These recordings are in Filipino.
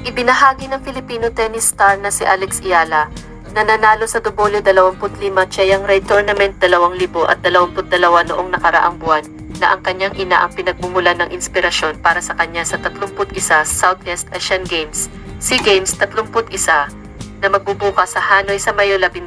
Ibinahagi ng Filipino tennis star na si Alex Eala na nanalo sa W25 Chiang Rai Tournament 2022 noong nakaraang buwan na ang kanyang ina ang pinagmumulan ng inspirasyon para sa kanya sa 31 Southeast Asian Games, SEA Games 31 na magbubukas sa Hanoi sa Mayo 12.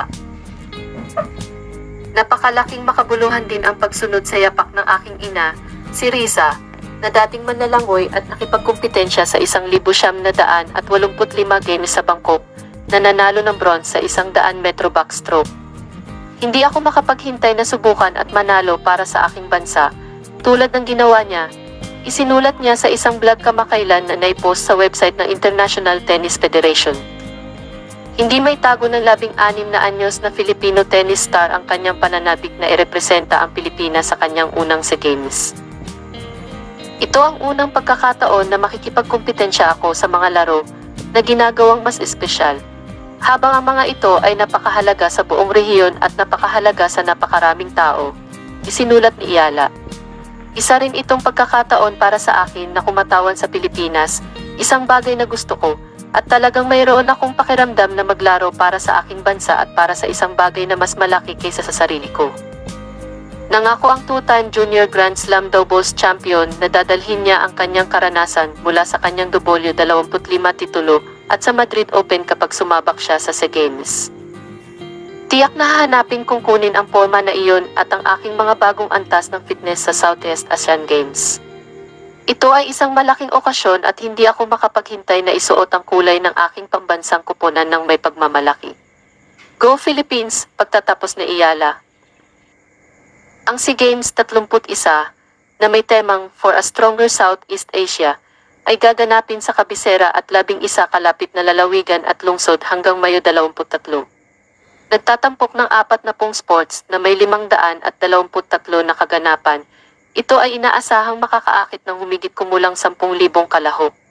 Napakalaking makabuluhan din ang pagsunod sa yapak ng aking ina, si Risa, na dating manlalangoy at nakipagkumpetensya sa 1,985 games sa Bangkok, na nanalo ng bronze sa 100 metro backstroke. Hindi ako makapaghintay na subukan at manalo para sa aking bansa. Tulad ng ginawa niya, isinulat niya sa isang blog kamakailan na naipost sa website ng International Tennis Federation. Hindi may tago ng 16 na anyos na Filipino tennis star ang kanyang pananabik na irepresenta ang Pilipinas sa kanyang unang SEA Games. Ito ang unang pagkakataon na makikipagkumpetensya ako sa mga laro na ginagawang mas espesyal, habang ang mga ito ay napakahalaga sa buong rehiyon at napakahalaga sa napakaraming tao, isinulat ni Eala. Isa rin itong pagkakataon para sa akin na kumatawan sa Pilipinas, isang bagay na gusto ko, at talagang mayroon akong pakiramdam na maglaro para sa aking bansa at para sa isang bagay na mas malaki kaysa sa sarili ko. Nangako ang two-time Junior Grand Slam doubles champion na dadalhin niya ang kanyang karanasan mula sa kanyang W25 titulo at sa Madrid Open kapag sumabak siya sa SEA Games. Tiyak na hahanapin kong kunin ang forma na iyon at ang aking mga bagong antas ng fitness sa Southeast Asian Games. Ito ay isang malaking okasyon at hindi ako makapaghintay na isuot ang kulay ng aking pambansang kuponan ng may pagmamalaki. Go Philippines! Pagtatapos ni Eala. Ang SEA Games 31 na may temang For a Stronger Southeast Asia ay gaganapin sa Kabisera at 11 kalapit na lalawigan at lungsod hanggang Mayo 23. Nagtatampok ng 40 sports na may 523 na kaganapan. Ito ay inaasahang makakaakit ng humigit kumulang 10,000 kalahok.